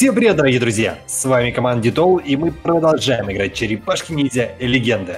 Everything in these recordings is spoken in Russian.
Всем привет, дорогие друзья! С вами команда Дитол, и мы продолжаем играть Черепашки-ниндзя Легенда.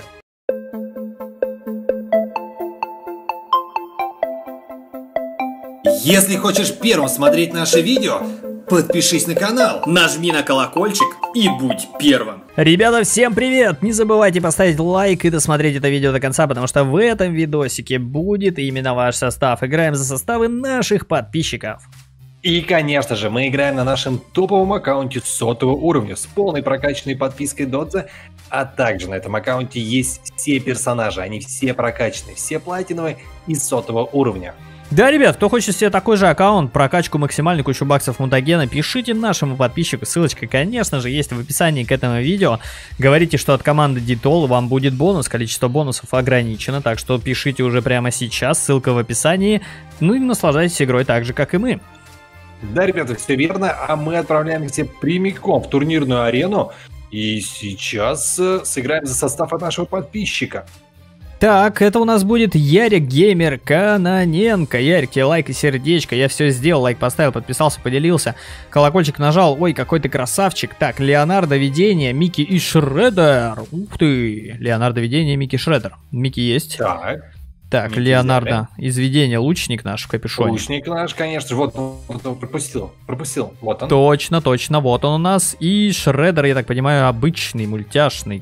Если хочешь первым смотреть наши видео, подпишись на канал, нажми на колокольчик и будь первым. Ребята, всем привет! Не забывайте поставить лайк и досмотреть это видео до конца, потому что в этом видосике будет именно ваш состав. Играем за составы наших подписчиков. И, конечно же, мы играем на нашем топовом аккаунте 100 уровня с полной прокачанной подпиской Додза, а также на этом аккаунте есть все персонажи, они все прокачаны, все платиновые и 100 уровня. Да, ребят, кто хочет себе такой же аккаунт, прокачку максимальную, кучу баксов мутагена, пишите нашему подписчику, ссылочка, конечно же, есть в описании к этому видео. Говорите, что от команды Дитол вам будет бонус, количество бонусов ограничено, так что пишите уже прямо сейчас, ссылка в описании, ну и наслаждайтесь игрой так же, как и мы. Да, ребята, все верно, а мы отправляемся прямиком в турнирную арену, и сейчас сыграем за состав от нашего подписчика. Так, это у нас будет Ярик Геймер Каноненко. Ярик, тебе лайк и сердечко. Я все сделал, лайк поставил, подписался, поделился. Колокольчик нажал. Ой, какой ты красавчик. Так, Леонардо Видение, Микки и Шреддер. Ух ты, Леонардо Видение, Микки Шреддер. Микки есть. Так, Микки Леонардо из Видения, лучник наш в капюшоне. Лучник наш, конечно же. Вот он пропустил. Вот он. Точно, вот он у нас. И Шреддер, я так понимаю, обычный, мультяшный.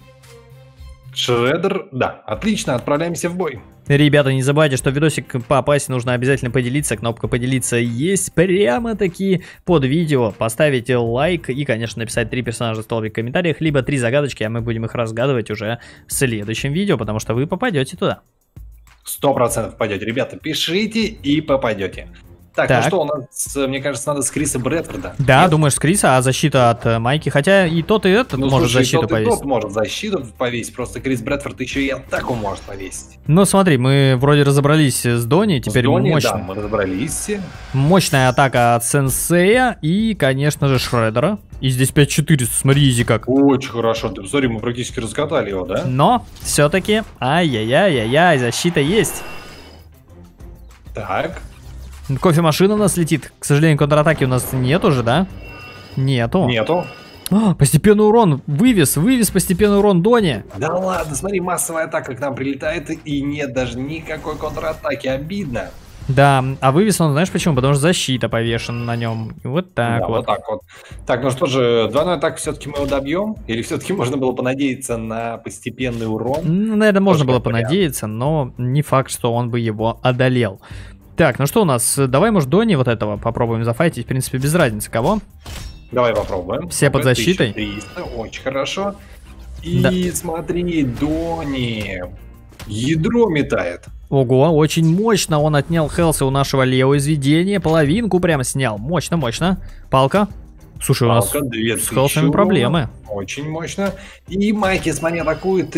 Шреддер, да, отлично, отправляемся в бой. Ребята, не забывайте, что видосик попасть нужно обязательно поделиться. Кнопка поделиться есть прямо-таки под видео. Поставите лайк и, конечно, написать 3 персонажа столбик в комментариях, либо 3 загадочки, а мы будем их разгадывать уже в следующем видео, потому что вы попадете туда. 100% попадете, ребята, пишите и попадете. Так, ну что, у нас, мне кажется, надо с Криса Брэдфорда. Да, нет? Думаешь, с Криса, а защита от Майки? Хотя и тот, и этот может защиту повесить. Тот может защиту повесить, просто Крис Брэдфорд еще и атаку может повесить. Ну смотри, мы вроде разобрались с Дони, теперь да, мы разобрались. Мощная атака от Сенсея и, конечно же, Шреддера. И здесь 5400, смотри, изи как. Очень хорошо, ты посмотри, мы практически раскатали его, да? Но, все-таки, ай-яй-яй-яй-яй, защита есть. Так. Кофемашина у нас летит. К сожалению, контратаки у нас нет уже, да? Нету. Постепенный урон. Вывез постепенный урон Дони. Да ладно, смотри, массовая атака к нам прилетает, и нет даже никакой контратаки. Обидно. Да, а вывез он, знаешь почему? Потому что защита повешена на нем. Вот так да, вот так вот. Так, ну что же, двойной атак все-таки мы его добьем? Или все-таки можно было понадеяться на постепенный урон? Ну, наверное, можно было понадеяться, но не факт, что он бы его одолел. Так, ну что у нас? Давай, может, Дони вот этого попробуем зафайтить. В принципе, без разницы кого. Давай попробуем. Все под защитой. 1300, очень хорошо. И да. Смотри, Дони ядро метает. Ого, очень мощно он отнял хелса у нашего Лео из Видения. Половинку прям снял. Мощно. Палка. Слушай, палка, у нас с хелсами проблемы. Очень мощно. И Майки, смотри, атакует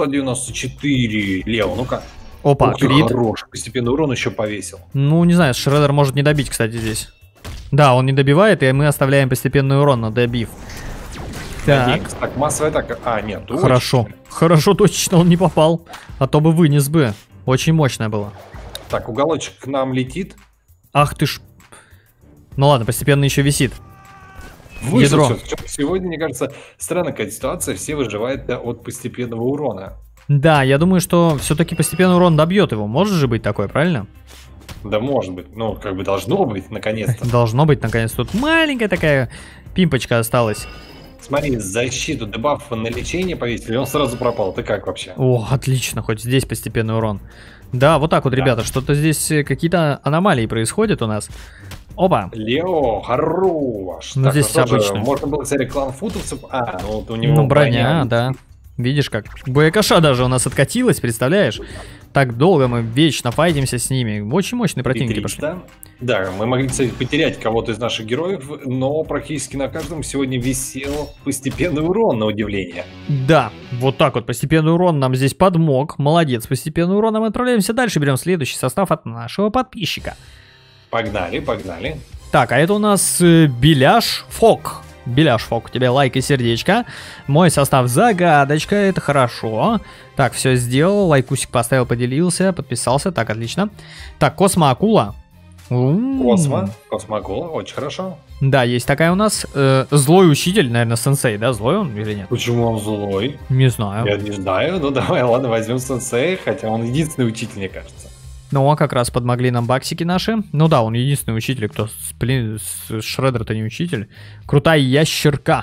794. Лео, ну-ка. Опа, крит. Хорош, постепенный урон еще повесил. Ну, не знаю, Шреддер может не добить, кстати, здесь. Да, он не добивает, и мы оставляем постепенный урон на добив. Так, массовая атака. А, нет, хорошо. Хорошо, точно он не попал. А то бы вынес бы. Очень мощное было. Так, уголочек к нам летит. Ах ты ж. Ну ладно, постепенно еще висит. Ядро. Сегодня, мне кажется, странная какая ситуация. Все выживают от постепенного урона. Да, я думаю, что все-таки постепенно урон добьет его. Может же быть такое, правильно? Да, может быть. Ну, как бы должно быть, наконец-то. Должно быть, наконец-то. Тут маленькая такая пимпочка осталась. Смотри, защиту, дебаф на лечение повесили, он сразу пропал. Ты как вообще? О, отлично, хоть здесь постепенный урон. Да, вот так вот, ребята, что-то здесь какие-то аномалии происходят у нас. Опа. Лео, хорош. Ну, так, здесь обычно. Можно было, кстати, клан футовцев. А, ну вот у него броня, да. Видишь как? Боякоша даже у нас откатилась, представляешь? Так долго мы вечно файтимся с ними. Очень мощные противники пошли. Да, мы могли, кстати, потерять кого-то из наших героев, но практически на каждом сегодня висел постепенный урон, на удивление. Да, вот так вот, постепенный урон нам здесь подмог. Молодец, постепенный урон. А мы отправляемся дальше, берем следующий состав от нашего подписчика. Погнали. Так, а это у нас Беляш Фок. Беляш Фок, тебе лайк и сердечко. Мой состав загадочка, это хорошо. Так, все сделал, лайкусик поставил, поделился, подписался, так, отлично. Так, Космо-акула. Космо-акула, очень хорошо. Да, есть такая у нас. Злой учитель, наверное, сенсей, да? Злой он или нет? Почему он злой? Не знаю. Я не знаю, ну давай, ладно, возьмем сенсея, хотя он единственный учитель, мне кажется. Ну, а как раз подмогли нам баксики наши. Ну да, он единственный учитель, кто... Шреддер-то не учитель. Крутая ящерка.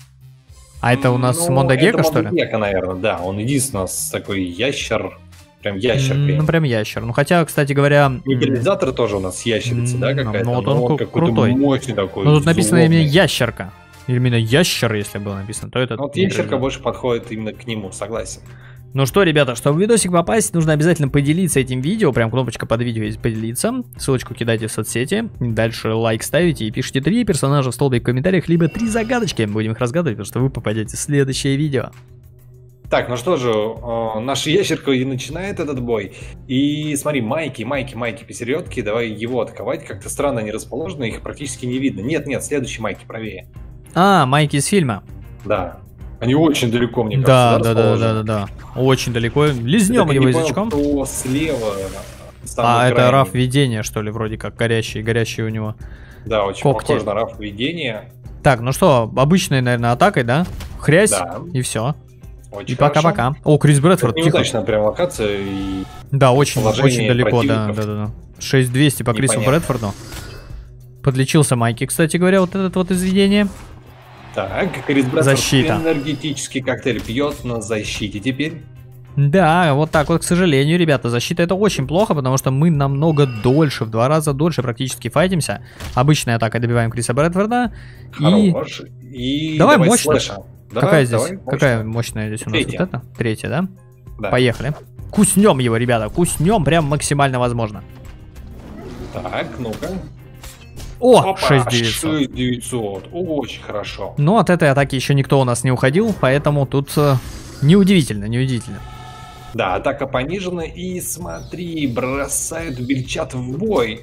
А это у нас Мондагека, что ли? Мондагека, наверное, да. Он единственный у нас такой ящер. Прям ящер. Ну, прям ящер. Ну, хотя, кстати говоря... Мобилизатор тоже у нас ящерица, да, какая-то? Ну, вот он крутой. Мощный такой. Ну, тут написано именно ящерка. Или именно ящер, если было написано, то это... Вот ящерка больше подходит именно к нему, согласен. Ну что, ребята, чтобы в видосик попасть, нужно обязательно поделиться этим видео. Прям кнопочка под видео есть поделиться. Ссылочку кидайте в соцсети. Дальше лайк ставите и пишите 3 персонажа в столбик в комментариях, либо 3 загадочки. Будем их разгадывать, потому что вы попадете в следующее видео. Так, ну что же, наша ящерка и начинает этот бой. И смотри, майки посередке, давай его атаковать. Как-то странно они расположены, их практически не видно. Нет, следующие майки правее. А, майки из фильма. Да. Они очень далеко, мне кажется. Да. Очень далеко. Лизнем его язычком. Кто слева. Это раф видения, что ли, вроде как горящий у него. Да, очень похож на раф видения. Так, ну что, обычной, наверное, атакой, да? Хрясь, да. И все. Очень и пока-пока. О, Крис Брэдфорд, тихо. Неудачная прям локация и... Да, очень далеко, да. 6200 по Крису Брэдфорду. Подлечился Майки, кстати говоря, вот этот вот из видения. Так, Крис Брэдфорд защита. Энергетический коктейль пьет на защите теперь. Да, вот так вот, к сожалению, ребята, защита это очень плохо, потому что мы намного дольше, в 2 раза дольше практически файтимся. Обычной атакой добиваем Криса Брэдфорда. Хорош. И давай мощно. Какая здесь? Давай, какая мощная здесь у нас? Вот это? Третья, да? Да. Поехали. Куснем его, ребята, куснем прям максимально возможно. Так, ну-ка. О, 6900. 6900, очень хорошо. Но от этой атаки еще никто у нас не уходил, поэтому тут неудивительно. Да, атака понижена, и смотри, бросают бельчат в бой.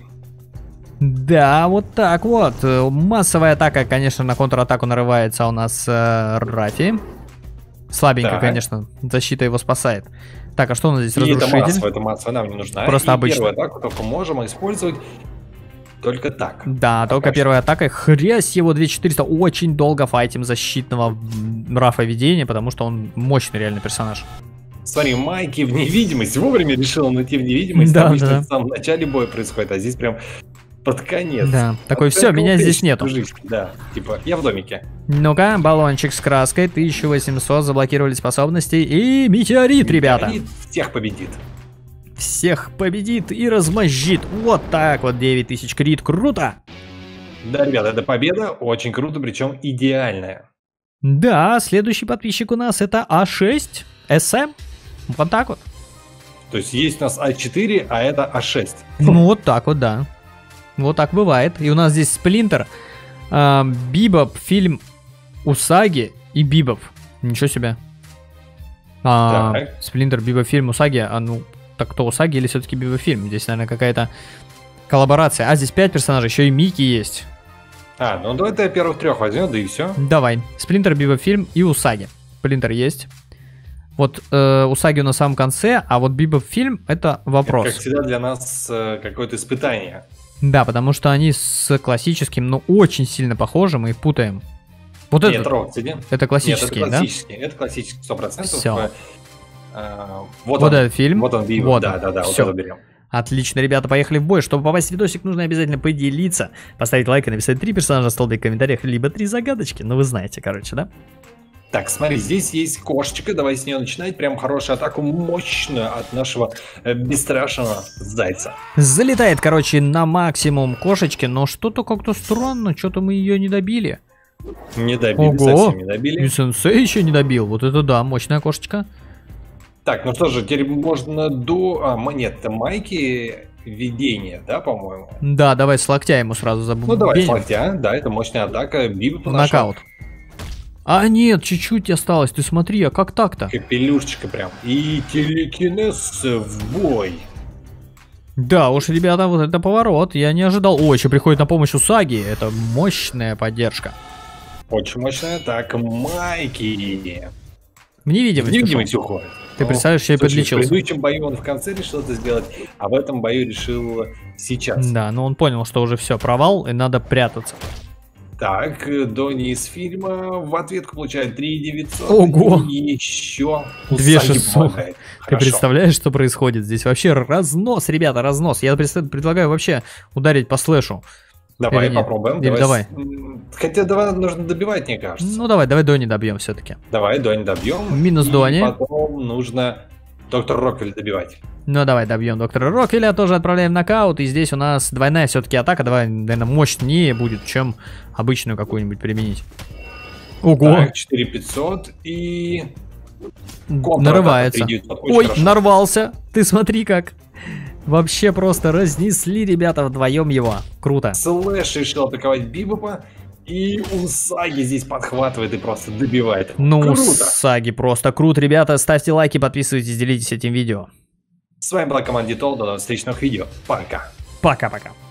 Да, вот так вот. Массовая атака, конечно, на контратаку нарывается у нас Рафи. Слабенько, так. Конечно, защита его спасает. Так, а что у нас здесь? Разрушитель? Это массовая, нам не нужна. Просто обычно. Первую атаку только можем использовать только так. Да, только первой атакой. Хрясь его 2400. Очень долго файтим защитного Рафа видения, потому что он мощный реально персонаж. Смотри, Майки в невидимость. Вовремя решил он идти в невидимость. Да, обычно в самом начале боя происходит, а здесь прям под конец. Да, такой, все, меня здесь нету. Да, типа, я в домике. Ну-ка, баллончик с краской, 1800, заблокировали способности, и метеорит, ребята. Метеорит всех победит. Всех победит и размозжит. Вот так вот, 9000 крит, круто. Да, ребята, это победа, очень круто, причем идеальная. Да, следующий подписчик у нас это А6, СМ, вот так вот. То есть есть у нас А4, а это А6. Ну вот так вот, да. Вот так бывает. И у нас здесь Сплинтер, Бибоп, фильм Усаги и Бибоп. Ничего себе. Сплинтер, Бибоп, фильм Усаги. Ну, так кто Усаги или все-таки Бибоп фильм? Здесь, наверное, какая-то коллаборация. А, здесь 5 персонажей, еще и Микки есть. Ну давай первых 3 возьмем, да и все. Давай. Сплинтер, Бибоп, фильм и Усаги. Сплинтер есть. Вот Усаги на самом конце, а вот Бибоп фильм это вопрос. Это, как всегда, для нас какое-то испытание. Да, потому что они с классическим, ну, очень сильно похожи, мы их путаем. Вот Нет, это, Rocksteady. Это классический, да? Это классический, 100%. Все. Вот он, этот фильм. Вот он, Бибоп, да, вот это берем. Отлично, ребята, поехали в бой. Чтобы попасть в видосик, нужно обязательно поделиться, поставить лайк и написать 3 персонажа в столбик в комментариях, либо 3 загадочки. Ну, вы знаете, короче, да? Так, смотри, здесь есть кошечка, давай с нее начинать. Прям хорошую атаку, мощную от нашего бесстрашного зайца. Залетает, короче, на максимум кошечки, но что-то как-то странно, что-то мы ее не добили. Не добили, совсем не добили. И сенсей еще не добил, вот это да, мощная кошечка. Так, ну что же, теперь можно нет, это Майки видение, да, по-моему? Да, давай с локтя ему сразу забудем. Ну давай с локтя, да, это мощная атака, Бибоп нокаут. А нет, чуть-чуть осталось, ты смотри, а как так-то? Капелюшечка прям. И телекинез в бой. Да уж, ребята, вот это поворот, я не ожидал. О, еще приходит на помощь Усаги, это мощная поддержка. Очень мощная атака, Майки. В невидимость уходит. Ты представляешь, я и подлечился. В предыдущем бою он в конце решил это сделать, а в этом бою решил сейчас. Да, но он понял, что уже все, провал, и надо прятаться. Так, Донни из фильма в ответку получает 3900. Ого! И еще 2600. помогает. Ты Хорошо. представляешь, что происходит здесь? Вообще разнос, ребята, разнос. Я предлагаю вообще ударить по слэшу. Давай Или нет? попробуем. Или давай. Хотя давай нужно добивать, мне кажется. Ну давай Донни добьем все-таки. Давай, Донни добьем. Минус и Донни. Потом нужно доктор Роквель добивать. Ну давай добьем доктора Роквеля, тоже отправляем в нокаут. И здесь у нас двойная все-таки атака. Давай, наверное, мощнее будет, чем обычную какую-нибудь применить. Ого! Так, 4500 и... Нарывается. 3900. Очень Ой, хорошо. нарвался. Ты смотри как. Вообще просто разнесли ребята вдвоем его. Круто. Слэш решил атаковать Бибопа. И Усаги здесь подхватывает и просто добивает. Ну, Круто! Саги просто крут. Ребята, ставьте лайки, подписывайтесь, делитесь этим видео. С вами была команда Ditol. До новых встречных видео. Пока. Пока-пока.